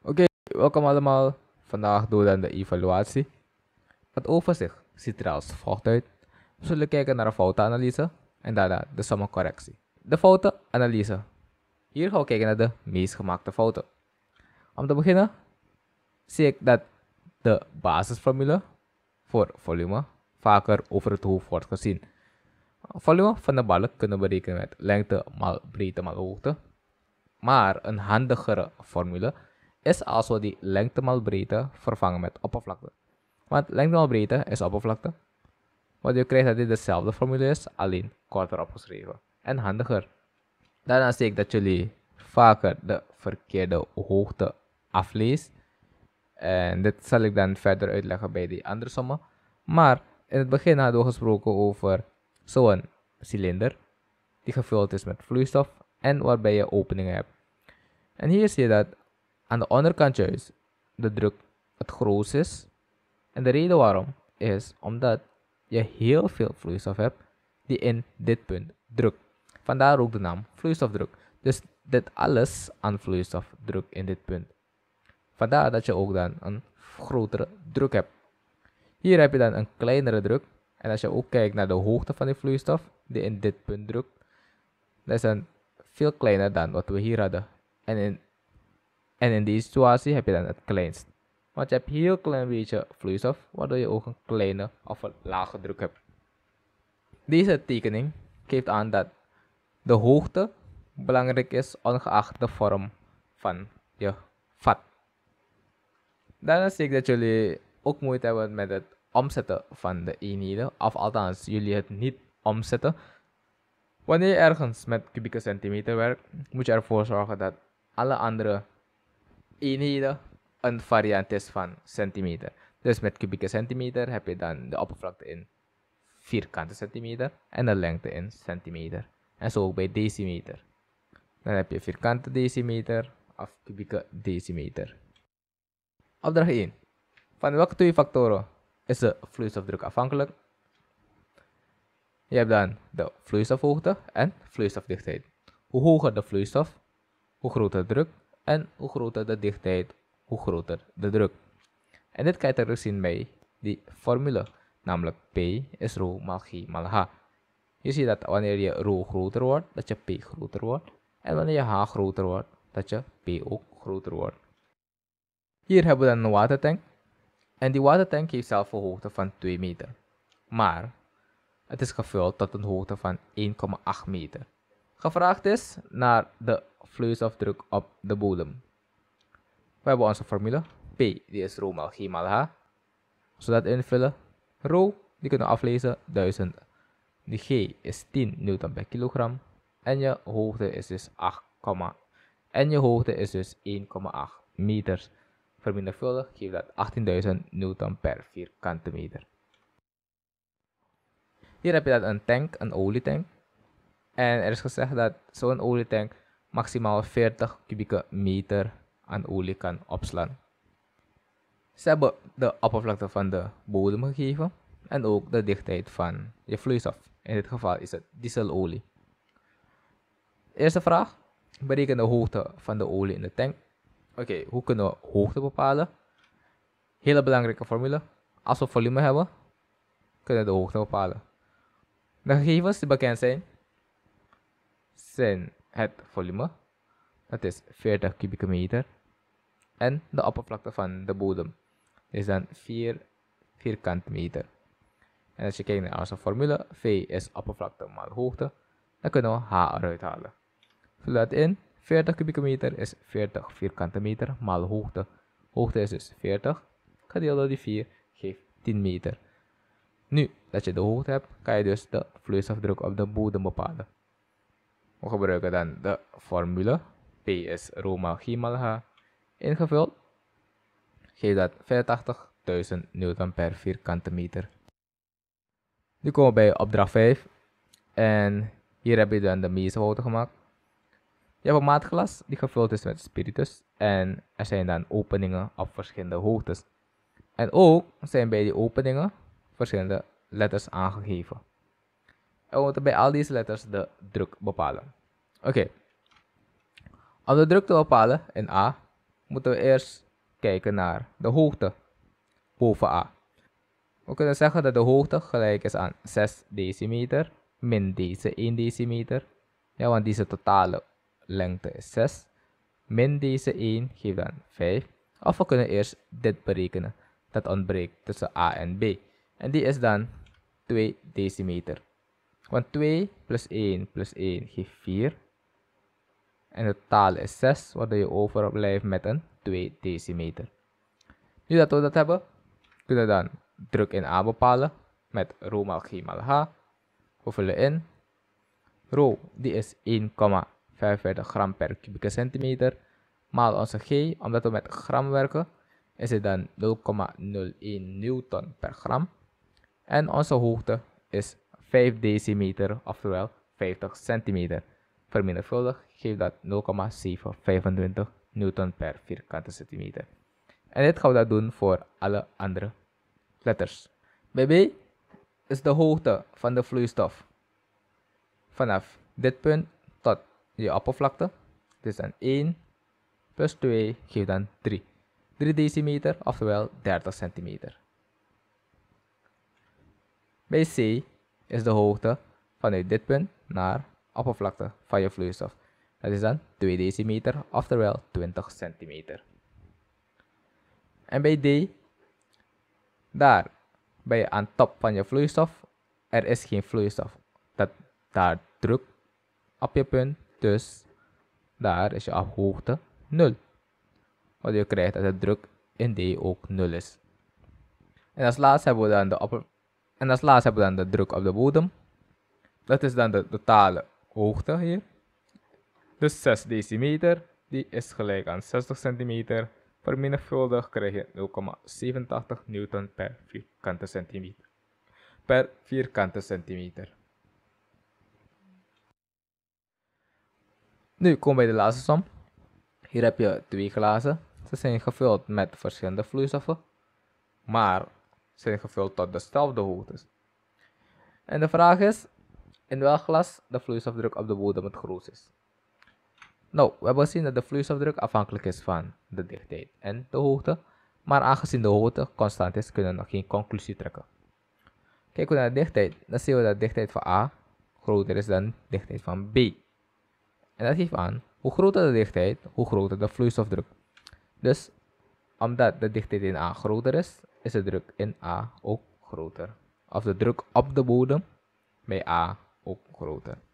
Oké, welkom allemaal. Vandaag doen we dan de evaluatie. Het overzicht ziet er als volgt uit. We zullen kijken naar een foutenanalyse en daarna de sommencorrectie. De foutenanalyse. Hier gaan we kijken naar de meest gemaakte fouten. Om te beginnen zie ik dat de basisformule voor volume vaker over het hoofd wordt gezien. Volume van de balk kunnen we berekenen met lengte maal breedte maal hoogte. Maar een handigere formule is als we die lengte maal breedte vervangen met oppervlakte. Want lengte maal breedte is oppervlakte. Wat je krijgt dat dit dezelfde formule is, alleen korter opgeschreven. En handiger. Daarna zie ik dat jullie vaker de verkeerde hoogte afleest. En dit zal ik dan verder uitleggen bij die andere sommen. Maar in het begin hadden we gesproken over zo'n cilinder die gevuld is met vloeistof en waarbij je openingen hebt. En hier zie je dat aan de onderkant juist de druk het grootst is. En de reden waarom is omdat je heel veel vloeistof hebt die in dit punt drukt. Vandaar ook de naam vloeistofdruk. Dus dit alles aan vloeistof drukt in dit punt. Vandaar dat je ook dan een grotere druk hebt. Hier heb je dan een kleinere druk. En als je ook kijkt naar de hoogte van die vloeistof die in dit punt drukt, dat is dan veel kleiner dan wat we hier hadden. En in deze situatie heb je dan het kleinst. Want je hebt een heel klein beetje vloeistof, waardoor je ook een kleine of een lage druk hebt. Deze tekening geeft aan dat de hoogte belangrijk is ongeacht de vorm van je vat. Daarna zie ik dat jullie ook moeite hebben met het omzetten van de eenheden, of althans jullie het niet omzetten. Wanneer je ergens met kubieke centimeter werkt, moet je ervoor zorgen dat alle andere eenheden een variant is van centimeter. Dus met kubieke centimeter heb je dan de oppervlakte in vierkante centimeter en de lengte in centimeter. En zo ook bij decimeter. Dan heb je vierkante decimeter of kubieke decimeter. Opdracht 1. Van welke twee factoren is de vloeistofdruk afhankelijk? Je hebt dan de vloeistofhoogte en vloeistofdichtheid. Hoe hoger de vloeistof, hoe groter de druk. En hoe groter de dichtheid, hoe groter de druk. En dit kan je terugzien bij die formule, namelijk P is rho maal G maal H. Je ziet dat wanneer je rho groter wordt, dat je P groter wordt. En wanneer je H groter wordt, dat je P ook groter wordt. Hier hebben we dan een watertank. En die watertank heeft zelf een hoogte van 2 meter. Maar het is gevuld tot een hoogte van 1,8 meter. Gevraagd is naar de vloeistofdruk op de bodem. We hebben onze formule. P die is rho maal G maal H. Zodat invullen. Rho die kunnen we aflezen 1000. De G is 10 Newton per kilogram. En je hoogte is dus 1,8 meters. Vermenigvuldigd geeft dat 18.000 Newton per vierkante meter. Hier heb je dat een tank, een olietank. En er is gezegd dat zo'n olietank maximaal 40 kubieke meter aan olie kan opslaan. Ze hebben de oppervlakte van de bodem gegeven en ook de dichtheid van je vloeistof. In dit geval is het dieselolie. Eerste vraag. Bereken de hoogte van de olie in de tank. Oké, hoe kunnen we hoogte bepalen? Hele belangrijke formule. Als we volume hebben, kunnen we de hoogte bepalen. De gegevens die bekend zijn het volume, dat is 40 kubieke meter, en de oppervlakte van de bodem is dan 4 vierkante meter. En als je kijkt naar onze formule, V is oppervlakte maal hoogte, dan kunnen we H eruit halen. Vul dat in, 40 kubieke meter is 40 vierkante meter maal hoogte. Hoogte is dus 40, gedeeld door die 4 geeft 10 meter. Nu dat je de hoogte hebt, kan je dus de vloeistofdruk op de bodem bepalen. We gebruiken dan de formule. P is rho maal G maal H. Ingevuld geeft dat 85.000 Newton per vierkante meter. Nu komen we bij opdracht 5. En hier heb je dan de meeste fouten gemaakt. Je hebt een maatglas die gevuld is met spiritus. En er zijn dan openingen op verschillende hoogtes. En ook zijn bij die openingen verschillende letters aangegeven. En we moeten bij al deze letters de druk bepalen. Oké. Om de druk te bepalen in A, moeten we eerst kijken naar de hoogte boven A. We kunnen zeggen dat de hoogte gelijk is aan 6 decimeter min deze 1 decimeter. Ja, want deze totale lengte is 6. Min deze 1 geeft dan 5. Of we kunnen eerst dit berekenen. Dat ontbreekt tussen A en B. En die is dan 2 decimeter. Want 2 plus 1 plus 1 geeft 4. En het totaal is 6, waardoor je overblijft met een 2 decimeter. Nu dat we dat hebben, kunnen we dan druk in A bepalen met rho maal g maal h. We vullen in. Rho die is 1,45 gram per kubieke centimeter. Maal onze g, omdat we met gram werken, is het dan 0,01 newton per gram. En onze hoogte is 5 decimeter, oftewel 50 centimeter. Vermenigvuldigd geeft dat 0,725 newton per vierkante centimeter. En dit gaan we dat doen voor alle andere letters. Bij B is de hoogte van de vloeistof vanaf dit punt tot je oppervlakte. Dus dan 1 plus 2 geeft dan 3. 3 decimeter, oftewel 30 centimeter. Bij C is de hoogte vanuit dit punt naar oppervlakte van je vloeistof. Dat is dan 2 decimeter, oftewel 20 centimeter. En bij D, daar ben je aan top van je vloeistof. Er is geen vloeistof. Daar druk op je punt, dus daar is je hoogte 0. Wat je krijgt dat de druk in D ook 0 is. En als laatste hebben we dan de druk op de bodem. Dat is dan de totale hoogte hier. Dus 6 decimeter, die is gelijk aan 60 centimeter. Vermenigvuldigd krijg je 0,87 newton per vierkante centimeter. Nu komen we bij de laatste som. Hier heb je 2 glazen. Ze zijn gevuld met verschillende vloeistoffen, maar zijn gevuld tot dezelfde hoogtes. En de vraag is, in welk glas de vloeistofdruk op de bodem het grootst is. Nou, we hebben gezien dat de vloeistofdruk afhankelijk is van de dichtheid en de hoogte, maar aangezien de hoogte constant is, kunnen we nog geen conclusie trekken. Kijken we naar de dichtheid, dan zien we dat de dichtheid van A groter is dan de dichtheid van B. En dat geeft aan, hoe groter de dichtheid, hoe groter de vloeistofdruk. Dus, omdat de dichtheid in A groter is de druk in A ook groter. Of de druk op de bodem bij A ook groter.